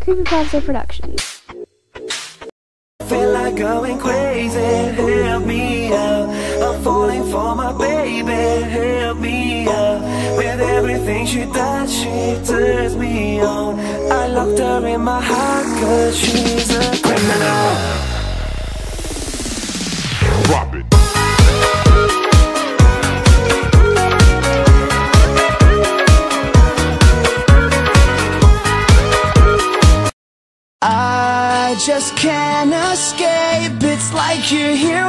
Creepypasta production. Feel like going crazy, help me out. I'm falling for my baby, help me out. With everything she does, she turns me on. I locked her in my heart cause she's a criminal. Drop it. I just can't escape, it's like you're here